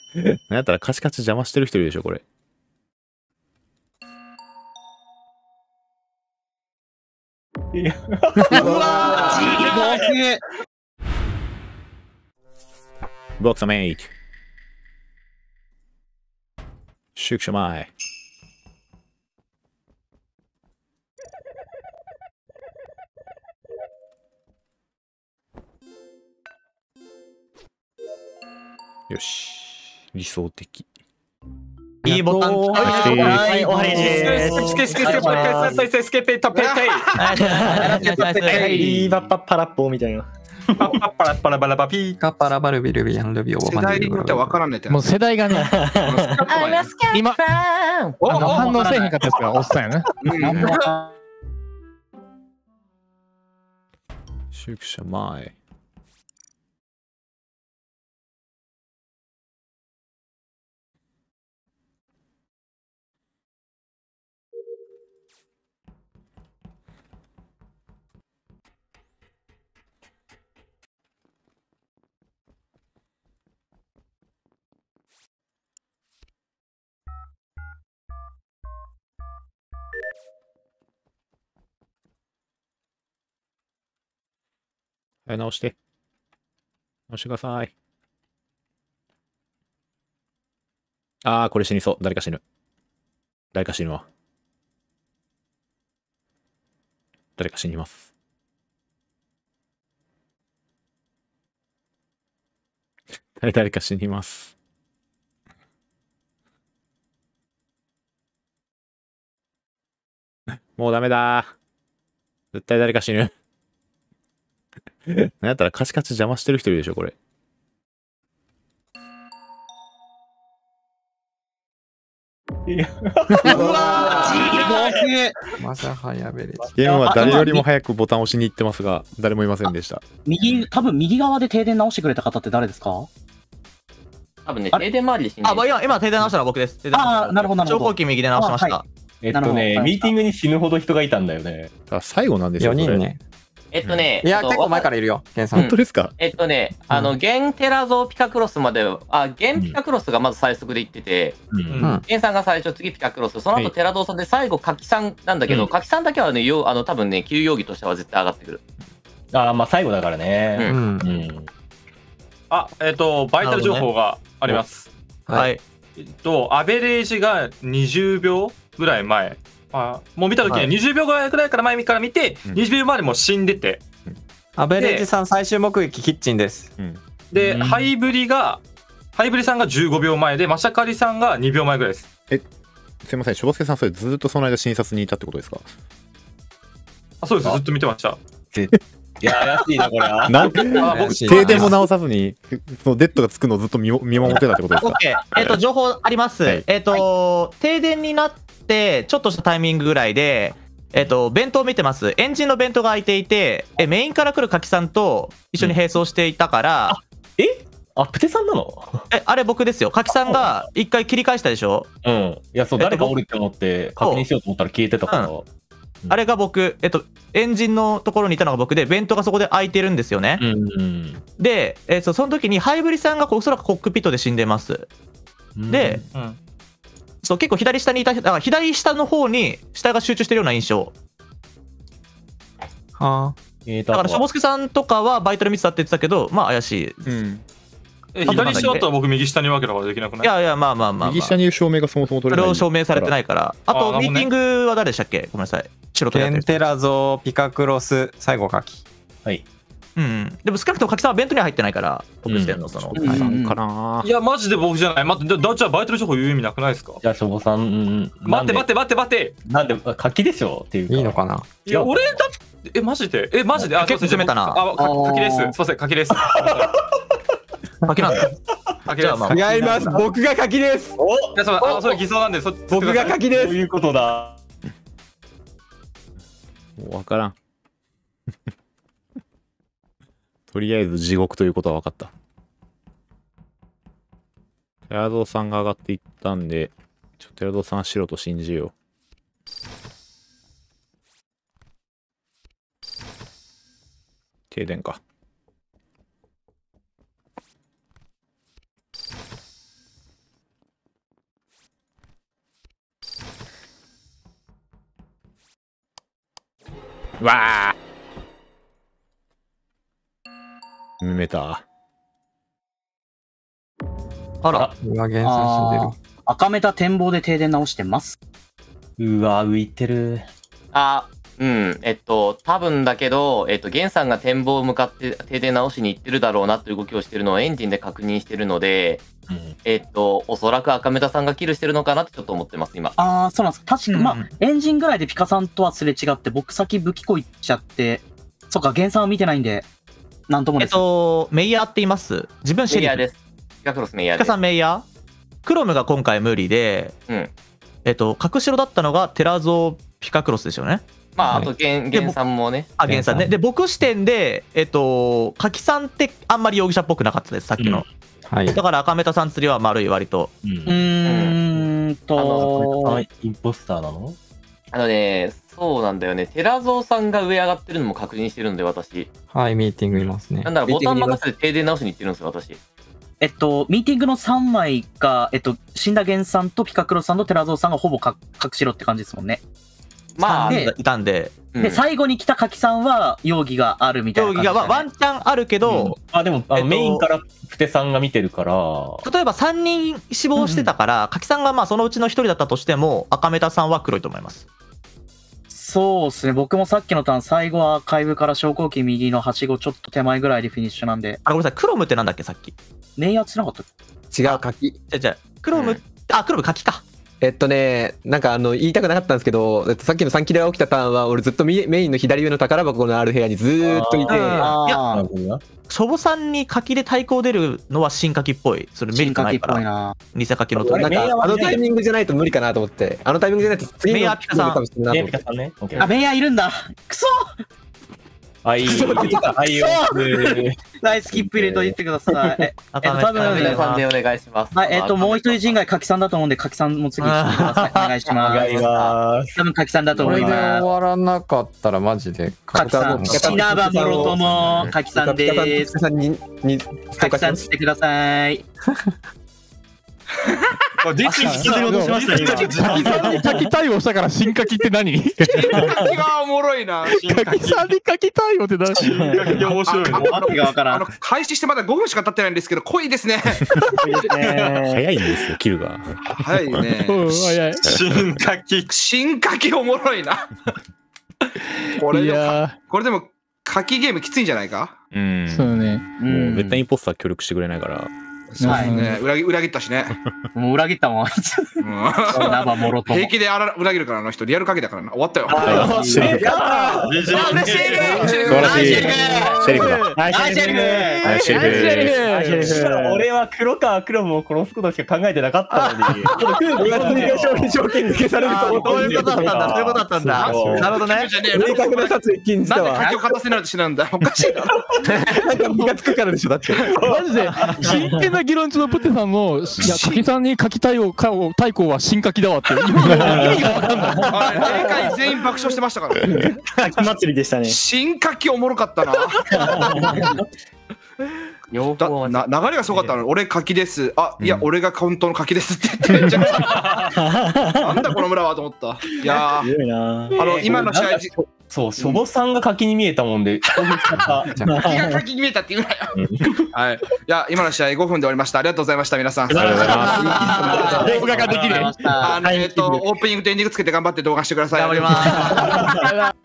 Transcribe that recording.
なんやったらカチカチ邪魔してる人いるでしょ、これ。 いや、 うわーボクサメイト。宿舎前。よし。理想的。 いいボタン。 はい、 終わりです。 スケスケスケスケスケスケスケペイタペイペイ。 リーバッパパラッポーみたいな。 パッパラパラバラバピー。 カパラバルビルビアンルビオ世代によって分からんねえって。 もう世代がね、今反応せえへんかったですから、おっさんやな。 宿舎前。はい、直して。直してください。あー、これ死にそう。誰か死ぬ。誰か死ぬわ。誰か死にます。誰か死にます。もうダメだー。絶対誰か死ぬ。なんやったらカチカチ邪魔してる人いるでしょ、これ。 いや、 まさはやべれ。 ゲームは誰よりも早くボタンを押しに行ってますが、誰もいませんでした。 多分右側で停電直してくれた方って誰ですか？ 多分ね、停電周りで死んでる。 今停電直したのは僕です。 ああ、なるほど、なるほど。 超後期右で直しました。 ミーティングに死ぬほど人がいたんだよね。 あ、最後なんですよ。 4人ね。 いや、結構前からいるよ、ケンさん。 本当ですか？ 現テラゾーピカクロスまで、現ピカクロスがまず最速で行ってて、現さんが最初、次ピカクロス、その後テラゾーさんで最後、柿さんなんだけど、柿さんだけはね、多分ね、給容疑としては絶対上がってくる。 ああ、まあ最後だからね。 バイタル情報があります。 はい。 アベレージが20秒ぐらい前。もう見たときには20秒ぐらいから前から見て、20秒前でもう死んでて。 アベレージさん最終目撃キッチンです。 で、ハイブリさんが15秒前で、マシャカリさんが2秒前ぐらいです。 すいません、しぼすけさん、それずっとその間診察にいたってことですか？ そうです、ずっと見てました。 いや、怪しいな、これは。 僕、停電も直さずに、そのデッドがつくのをずっと見守ってたってことですか？ OK。情報あります。停電になって、ちょっとしたタイミングぐらいで、弁当を見てます。エンジンの弁当が開いていて、メインから来る柿さんと一緒に並走していたから、 アプテさんなの？ あれ僕ですよ。柿さんが一回切り返したでしょ？ いや、そう、誰がおるって思って確認しようと思ったら消えてたから。 あれが僕、エンジンのところにいたのが僕で、弁当がそこで開いてるんですよね。で、その時にハイブリさんがおそらくコックピットで死んでます。で、そう結構左下にいた、だから左下の方に死体が集中してるような印象。だからしょぼすけさんとかはバイタルミスだって言ってたけど、まあ怪しいです。 左下だったら僕右下に分けることができなくない？ いや、まあ。 右下にいる証明がそもそも取れない。 それを証明されてないから。あと、ミーティングは誰でしたっけ？ごめんなさい。 ケンテラゾー、ピカクロス、最後カキ。 はい。 でも少なくとも柿さんは弁当には入ってないから、僕してんの、その。 いや、マジで僕じゃない。待って、じゃあバイタル情報言う意味なくないですか？ じゃあ、しょぼさん。 待って。 なんで、柿でしょっていうか。 いいのかな？ いや、俺だって、マジで。 結構攻めたな。 柿です。すいません、柿です。 柿なんだ。 違います。僕が柿です。 いや、それ偽装なんで、 僕が柿です。 そういうことだ。 もう分からん。とりあえず地獄ということは分かった。テラドーさんが上がっていったんで、テラドーさんは白と信じよう。停電か。 わーメタ。 あら、 今、原産死んでる。 赤メタ展望で停電直してます。 うわ、浮いてる。 多分だけど、ゲンさんが展望を向かって停電直しに行ってるだろうなっていう動きをしてるのをエンジンで確認してるので、おそらく赤メタさんがキルしてるのかなってちょっと思ってます、今。 ああ、そうなんです。確か、まあ、エンジンぐらいでピカさんとはすれ違って、僕先武器庫行っちゃって、そっか、原産は見てないんで、なんともです。 メイヤーって言います。自分シェリフ。 メイヤーです。ピカクロスメイヤーです。 ピカさんメイヤークロムが今回無理で、角白だったのがテラゾーピカクロスですよね。 まあ、あとゲンさんもね。 ゲンさんね。で、僕視点で、柿さんってあんまり容疑者っぽくなかったです、さっきの。 はい。 だから赤メタさん釣りは丸い、割と。 インポスターなの？ そうなんだよね。テラゾーさんが上上がってるのも確認してるんで、私。 はい、ミーティングいますね。 なんだろう、ボタン任せで停電直しに行ってるんですよ、私。 ミーティングの3枚が、死んだゲンさんとピカクロスさんとテラゾーさんがほぼ隠しろって感じですもんね。 まあ、いたんで。 で、最後に来た柿さんは容疑があるみたいな感じ、 容疑がワンチャンあるけど、 でも、メインからプテさんが見てるから。 例えば3人死亡してたから、柿さんがまあそのうちの1人だったとしても、赤メタさんは黒いと思います。 そうですね。僕もさっきのターン、最後はアーカイブから昇降機右のはしごちょっと手前ぐらいでフィニッシュなんで。 ごめんなさい、クロムってなんだっけ、さっき。 メイヤーつなかった？ 違う、柿。 クロム、クロム柿か。 なんか言いたくなかったんですけど、さっきの3キルが起きたターンは、俺ずっとメインの左上の宝箱のある部屋にずーっといて。 いや、しょぼさんに柿で対抗出るのは新柿っぽい。それメリットないから。偽柿のとなんかあのタイミングじゃないと無理かなと思って。あのタイミングじゃないと次のメイヤーピカさん。 メイヤーピカさんね。 あ、メイヤーいるんだ。くそはい、 ナイスキップ入れと言ってください。 多分皆さんでお願いします。 はい、もう一人陣外柿さんだと思うんで、柿さんも次してください。お願いします。多分柿さんだと思います。 これで終わらなかったらマジで柿さん、シナバモロとも柿さんです。柿さんしてください。 柿対応したから新柿って何？新柿がおもろいな。 柿さんに柿対応って何？ 新柿面白いな。 開始してまだ5分しか経ってないんですけど、濃いですね。 早いんですよ、キルが。 早いね。新柿おもろいな。これでも柿ゲームきついんじゃないか？ そうね。 もう絶対インポスター協力してくれないから。 そうですね。裏切ったしね。 もう裏切ったもん。 平気で裏切るから、あの人リアル鍵だからな。終わったよ。 シェリフだ。 俺は黒川クロムを殺すことしか考えてなかったのに。 条件付けされると思った。 そういうことだったんだ。そういうことだったんだ。なるほどね。 明確な殺意禁じたわ。 なんで鍵を勝たせないと死なんだ。おかしいな。 なんかムカつくからでしょ、だって。 マジで真剣な議論中のプテさんの、いや、柿さんに柿対抗は新柿だわって。意味が分かんない。 霊界全員爆笑してましたから。 柿祭りでしたね。 新柿おもろかったな。流れがすごかったの。俺柿です。あ、いや、俺が本当の柿ですって言って。なんだこの村はと思った。いやー、今の試合。 そう、しょぼさんが柿に見えたもんで、 柿が柿に見えたって言うなよ。はい。いや、今の試合5分で終わりました。ありがとうございました、皆さん。ありがとうございます。 動画ができる。 オープニングとエンディングつけて頑張って動画してください。 頑張ります。